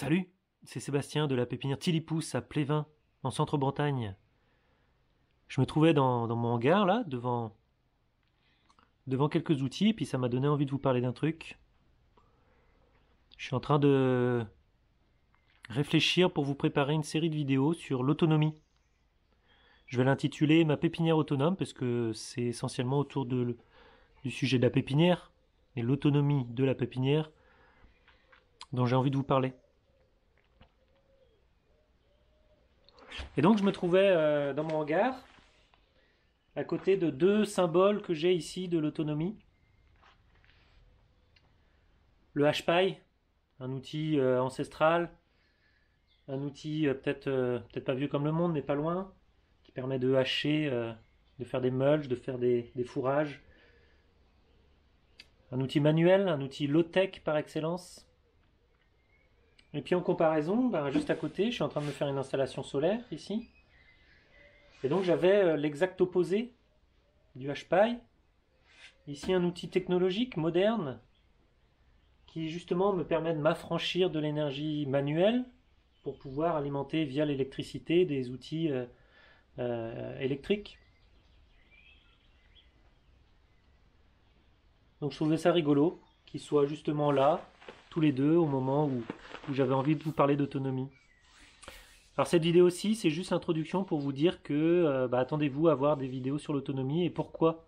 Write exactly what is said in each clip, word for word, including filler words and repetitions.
Salut, c'est Sébastien de la pépinière Tilipousse à Plévin, en centre-Bretagne. Je me trouvais dans, dans mon hangar là, devant, devant quelques outils, et puis ça m'a donné envie de vous parler d'un truc. Je suis en train de réfléchir pour vous préparer une série de vidéos sur l'autonomie. Je vais l'intituler Ma pépinière autonome, parce que c'est essentiellement autour de, du sujet de la pépinière et l'autonomie de la pépinière dont j'ai envie de vous parler. Et donc je me trouvais euh, dans mon hangar, à côté de deux symboles que j'ai ici de l'autonomie. Le H-Pi, un outil euh, ancestral, un outil euh, peut-être euh, peut-être pas vieux comme le monde, mais pas loin, qui permet de hacher, euh, de faire des mulches, de faire des, des fourrages. Un outil manuel, un outil low-tech par excellence. Et puis en comparaison, ben, juste à côté, je suis en train de me faire une installation solaire ici. Et donc j'avais euh, l'exact opposé du H-Pi. Ici un outil technologique, moderne, qui justement me permet de m'affranchir de l'énergie manuelle pour pouvoir alimenter via l'électricité des outils euh, euh, électriques. Donc je trouvais ça rigolo qu'ils soient justement là, tous les deux, au moment où, où j'avais envie de vous parler d'autonomie. Alors cette vidéo-ci, c'est juste l'introduction pour vous dire que euh, bah, attendez-vous à voir des vidéos sur l'autonomie et pourquoi.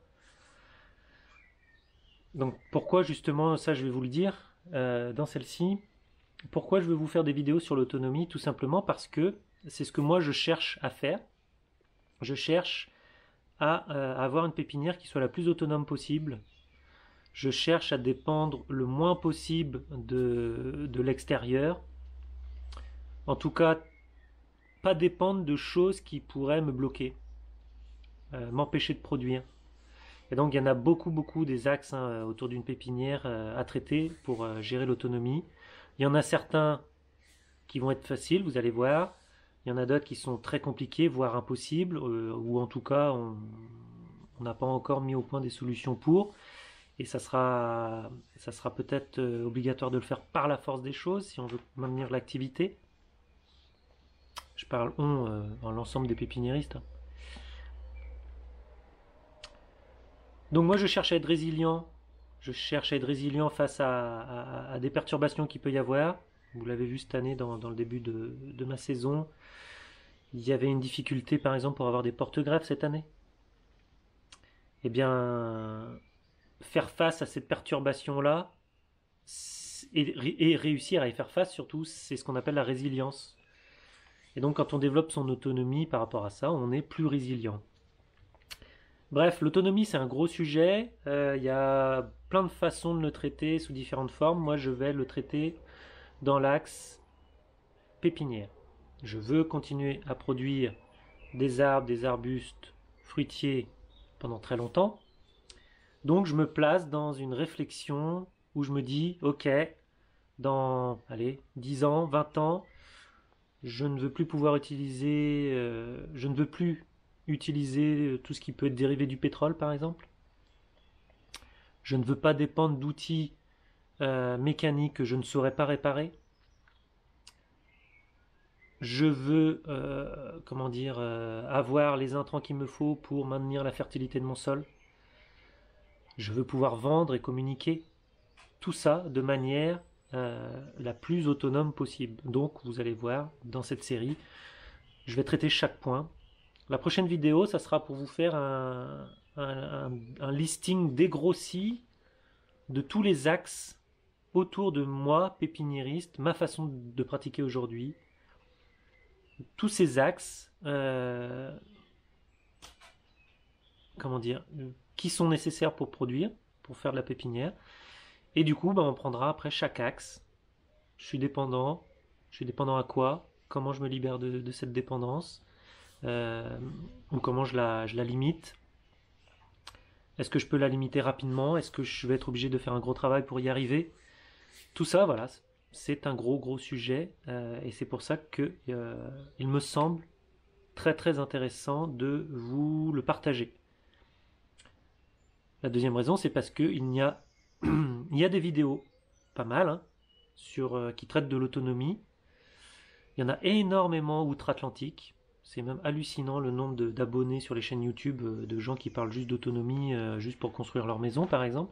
Donc pourquoi justement, ça je vais vous le dire euh, dans celle-ci. Pourquoi je veux vous faire des vidéos sur l'autonomie? Tout simplement parce que c'est ce que moi je cherche à faire. Je cherche à euh, avoir une pépinière qui soit la plus autonome possible. Je cherche à dépendre le moins possible de, de l'extérieur. En tout cas, pas dépendre de choses qui pourraient me bloquer, euh, m'empêcher de produire. Et donc il y en a beaucoup, beaucoup des axes hein, autour d'une pépinière euh, à traiter pour euh, gérer l'autonomie. Il y en a certains qui vont être faciles, vous allez voir. Il y en a d'autres qui sont très compliqués, voire impossibles, euh, ou en tout cas on n'a pas encore mis au point des solutions pour. Et ça sera, ça sera peut-être euh, obligatoire de le faire par la force des choses si on veut maintenir l'activité. Je parle on euh, en l'ensemble des pépiniéristes. Donc moi je cherche à être résilient. Je cherche à être résilient face à, à, à des perturbations qu'il peut y avoir. Vous l'avez vu cette année dans, dans le début de, de ma saison. Il y avait une difficulté par exemple pour avoir des porte-greffes cette année. Eh bien, faire face à cette perturbation-là et, et réussir à y faire face surtout, c'est ce qu'on appelle la résilience. Et donc quand on développe son autonomie par rapport à ça, on est plus résilient. Bref, l'autonomie c'est un gros sujet, il euh, y a plein de façons de le traiter sous différentes formes. Moi je vais le traiter dans l'axe pépinière. Je veux continuer à produire des arbres, des arbustes, fruitiers pendant très longtemps. Donc je me place dans une réflexion où je me dis, ok, dans allez, dix ans, vingt ans, je ne veux plus pouvoir utiliser, euh, je ne veux plus utiliser tout ce qui peut être dérivé du pétrole par exemple. Je ne veux pas dépendre d'outils euh, mécaniques que je ne saurais pas réparer. Je veux, euh, comment dire, euh, avoir les intrants qu'il me faut pour maintenir la fertilité de mon sol. Je veux pouvoir vendre et communiquer tout ça de manière euh, la plus autonome possible. Donc vous allez voir dans cette série, je vais traiter chaque point. La prochaine vidéo, ça sera pour vous faire un, un, un, un listing dégrossi de tous les axes autour de moi, pépiniériste, ma façon de pratiquer aujourd'hui. Tous ces axes, euh, comment dire, qui sont nécessaires pour produire, pour faire de la pépinière. Et du coup, bah, on prendra après chaque axe. Je suis dépendant. Je suis dépendant à quoi? Comment je me libère de, de cette dépendance? Euh, ou comment je la, je la limite? Est-ce que je peux la limiter rapidement? Est-ce que je vais être obligé de faire un gros travail pour y arriver? Tout ça, voilà, c'est un gros gros sujet euh, et c'est pour ça que euh, il me semble très très intéressant de vous le partager. La deuxième raison, c'est parce qu'il y a il y a des vidéos, pas mal, hein, sur, euh, qui traitent de l'autonomie. Il y en a énormément outre-Atlantique. C'est même hallucinant le nombre de- d'abonnés sur les chaînes YouTube euh, de gens qui parlent juste d'autonomie, euh, juste pour construire leur maison, par exemple.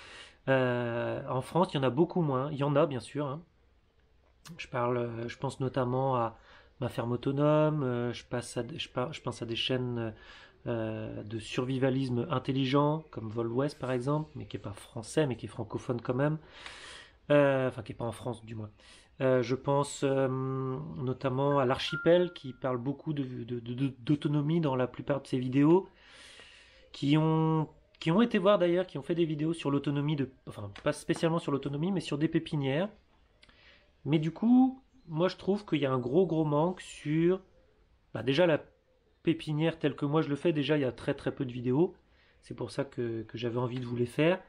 Euh, en France, il y en a beaucoup moins. Il y en a, bien sûr, hein. Je parle, euh, je pense notamment à Ma Ferme Autonome. euh, je, passe à des- je, par- je pense à des chaînes euh, de survivalisme intelligent, comme Vol West, par exemple, mais qui n'est pas français, mais qui est francophone quand même. Euh, enfin, qui n'est pas en France, du moins. Euh, je pense euh, notamment à l'Archipel, qui parle beaucoup de- de- de- d'autonomie dans la plupart de ses vidéos, qui ont, qui ont été voir d'ailleurs, qui ont fait des vidéos sur l'autonomie, de, enfin pas spécialement sur l'autonomie, mais sur des pépinières. Mais du coup, moi je trouve qu'il y a un gros gros manque sur, bah, déjà la pépinière telle que moi je le fais, déjà il y a très très peu de vidéos. C'est pour ça que, que j'avais envie de vous les faire.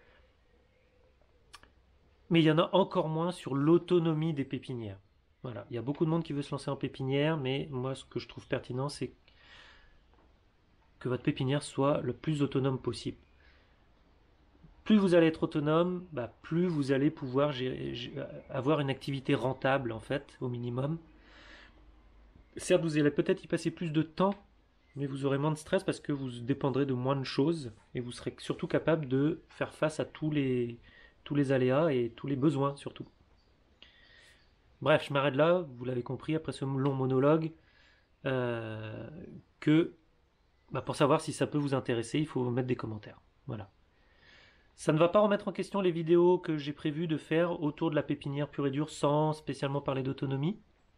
Mais il y en a encore moins sur l'autonomie des pépinières. Voilà, il y a beaucoup de monde qui veut se lancer en pépinière, mais moi ce que je trouve pertinent, c'est que votre pépinière soit le plus autonome possible. Plus vous allez être autonome, bah, plus vous allez pouvoir gérer- avoir une activité rentable en fait, au minimum. Certes, vous allez peut-être y passer plus de temps, mais vous aurez moins de stress parce que vous dépendrez de moins de choses et vous serez surtout capable de faire face à tous les, tous les aléas et tous les besoins surtout. Bref, je m'arrête là, vous l'avez compris après ce long monologue, euh, que bah, pour savoir si ça peut vous intéresser, il faut mettre des commentaires. Voilà. Ça ne va pas remettre en question les vidéos que j'ai prévu de faire autour de la pépinière pure et dure sans spécialement parler d'autonomie.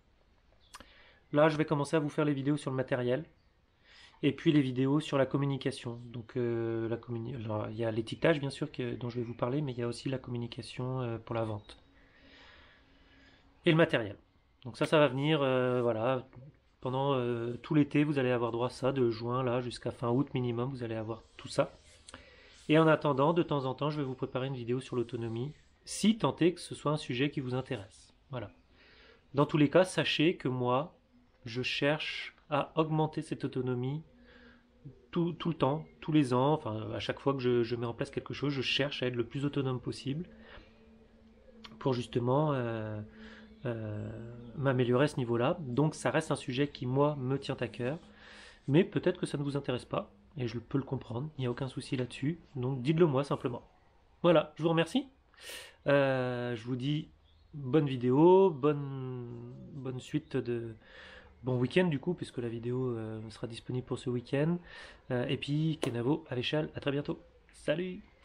Là, je vais commencer à vous faire les vidéos sur le matériel et puis les vidéos sur la communication. Donc, euh, la communi- alors, il y a l'étiquetage bien sûr que- dont je vais vous parler, mais il y a aussi la communication euh, pour la vente et le matériel. Donc ça, ça va venir, euh, voilà, pendant euh, tout l'été, vous allez avoir droit à ça, de juin là jusqu'à fin août minimum, vous allez avoir tout ça. Et en attendant, de temps en temps, je vais vous préparer une vidéo sur l'autonomie, si tant est que ce soit un sujet qui vous intéresse. Voilà. Dans tous les cas, sachez que moi, je cherche à augmenter cette autonomie tout, tout le temps, tous les ans, enfin à chaque fois que je, je mets en place quelque chose, je cherche à être le plus autonome possible pour justement euh, euh, m'améliorer à ce niveau-là. Donc ça reste un sujet qui, moi, me tient à cœur, mais peut-être que ça ne vous intéresse pas, et je peux le comprendre, il n'y a aucun souci là-dessus, donc dites-le moi simplement. Voilà, je vous remercie. Euh, je vous dis bonne vidéo, bonne, bonne suite de, bon week-end du coup, puisque la vidéo euh, sera disponible pour ce week-end. Euh, et puis, Kenavo, Avéchal, à très bientôt. Salut!